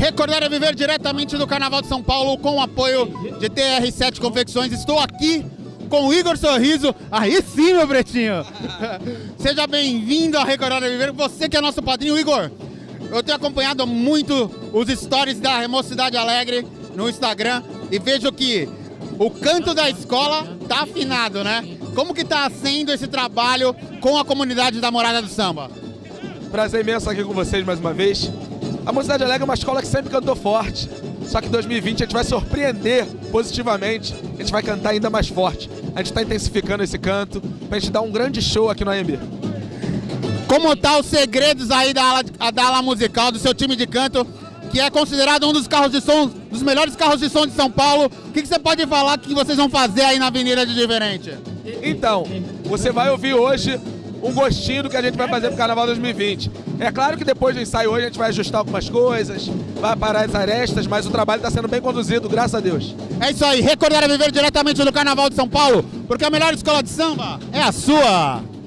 Recordar é viver diretamente do Carnaval de São Paulo com o apoio de TR7 Confecções. Estou aqui com o Igor Sorriso. Aí sim, meu pretinho. Seja bem-vindo a Recordar é viver. Você que é nosso padrinho, Igor. Eu tenho acompanhado muito os stories da Mocidade Alegre no Instagram e vejo que o canto da escola tá afinado, né? Como que tá sendo esse trabalho com a comunidade da Morada do Samba? Prazer imenso estar aqui com vocês mais uma vez. A Mocidade Alegre é uma escola que sempre cantou forte, só que em 2020 a gente vai surpreender positivamente, a gente vai cantar ainda mais forte. A gente está intensificando esse canto pra gente dar um grande show aqui no AMB. Como tá os segredos aí da ala musical, do seu time de canto, que é considerado um dos carros de som, dos melhores carros de som de São Paulo? O que você pode falar que vocês vão fazer aí na Avenida de Diferente? Então, você vai ouvir hoje um gostinho do que a gente vai fazer pro Carnaval 2020. É claro que depois do ensaio hoje a gente vai ajustar algumas coisas, vai parar as arestas, mas o trabalho está sendo bem conduzido, graças a Deus. É isso aí, Recordar é viver diretamente do Carnaval de São Paulo, porque a melhor escola de samba é a sua!